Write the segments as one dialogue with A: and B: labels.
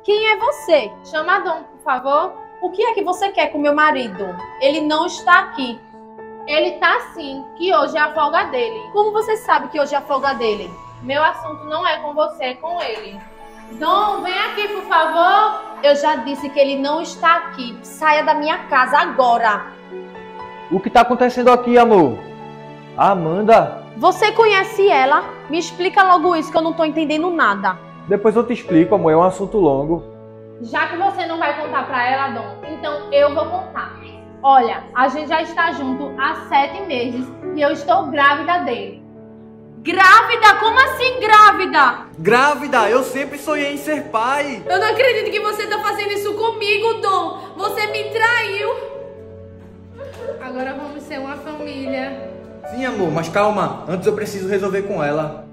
A: Quem é você?
B: Chama Dom, por favor.
A: O que é que você quer com meu marido? Ele não está aqui.
B: Ele tá sim, que hoje é a folga dele.
A: Como você sabe que hoje é a folga dele?
B: Meu assunto não é com você, é com ele. Dom, vem aqui, por favor.
A: Eu já disse que ele não está aqui. Saia da minha casa agora.
C: O que tá acontecendo aqui, amor? Amanda?
A: Você conhece ela? Me explica logo isso que eu não tô entendendo nada.
C: Depois eu te explico, amor. É um assunto longo.
B: Já que você não vai contar pra ela, Dom, então eu vou contar. Olha, a gente já está junto há 7 meses e eu estou grávida dele.
A: Grávida? Como assim grávida?
D: Grávida? Eu sempre sonhei em ser pai.
A: Eu não acredito que você tá fazendo isso comigo, Dom. Você me traiu.
B: Agora vamos ser uma família.
D: Sim, amor, mas calma. Antes eu preciso resolver com ela.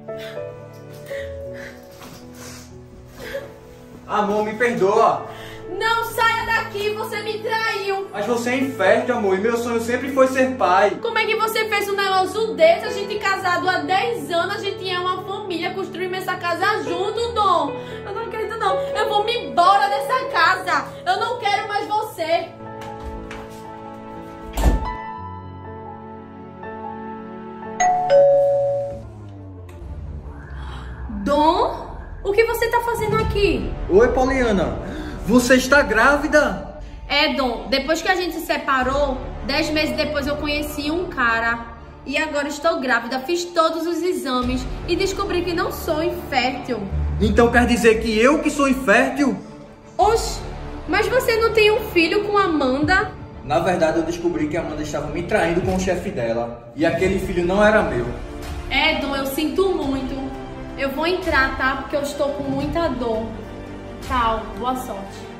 D: Amor, me perdoa.
A: Não saia daqui, você me traiu.
D: Mas você é infértil, amor, e meu sonho sempre foi ser pai.
A: Como é que você fez um negócio desse? A gente casado há 10 anos, a gente é uma família, construímos essa casa junto, Dom. Eu não acredito não. Eu vou me embora dessa casa. Eu não quero mais você. Dom? O que você tá fazendo aqui?
D: Oi, Poliana. Você está grávida?
A: É, Dom, depois que a gente se separou, 10 meses depois eu conheci um cara. E agora estou grávida, fiz todos os exames e descobri que não sou infértil.
D: Então quer dizer que eu que sou infértil?
A: Oxe, mas você não tem um filho com Amanda?
D: Na verdade, eu descobri que a Amanda estava me traindo com o chefe dela. E aquele filho não era meu.
A: É, Dom, eu sinto muito. Eu vou entrar, tá? Porque eu estou com muita dor. Tchau, boa sorte.